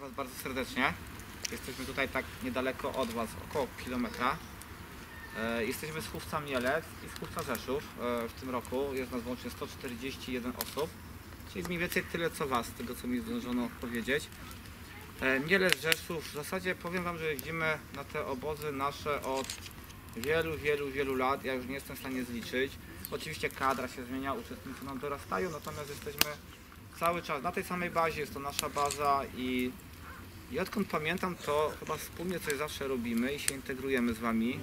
Was bardzo serdecznie. Jesteśmy tutaj tak niedaleko od Was, około kilometra. Jesteśmy z Chówca Mielec i z Chówca Rzeszów. W tym roku jest nas łącznie 141 osób, czyli mniej więcej tyle co Was, z tego co mi zdążono powiedzieć. Mielec, Rzeszów, w zasadzie powiem Wam, że jeździmy na te obozy nasze od wielu lat. Ja już nie jestem w stanie zliczyć. Oczywiście kadra się zmienia, uczestnicy nam dorastają, natomiast jesteśmy cały czas na tej samej bazie, jest to nasza baza i odkąd pamiętam, to chyba wspólnie coś zawsze robimy i się integrujemy z Wami.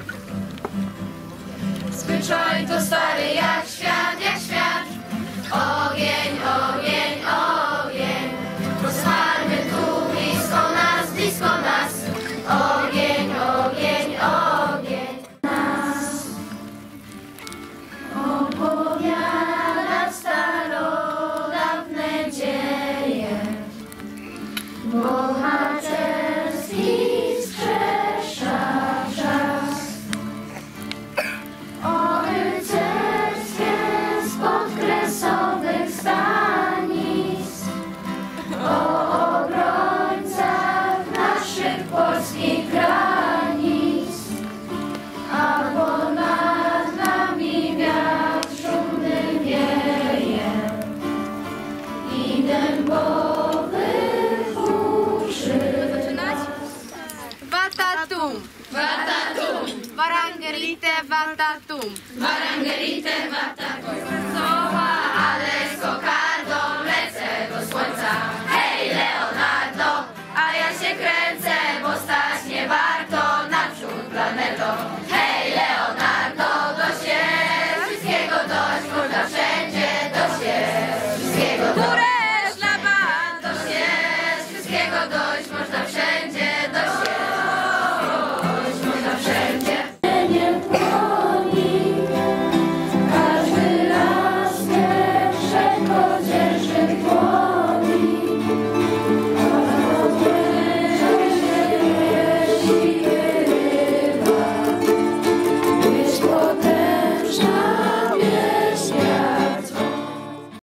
Zwyczaj to stary jak świat, ogień, ogień, ogień. Rozpalmy tu blisko nas, ogień, ogień, ogień. Nas opowiada starodawne dzieje, bohaterski wskrzesza czas. O rycerstwie spod kresowych stanic, o obrońcach naszych polskich granic, a ponad nami wiatr szumny wieje i dębowy huczy. Vatatum, Vatatum, Varangerite Vatatum, Varangerite Vatatum.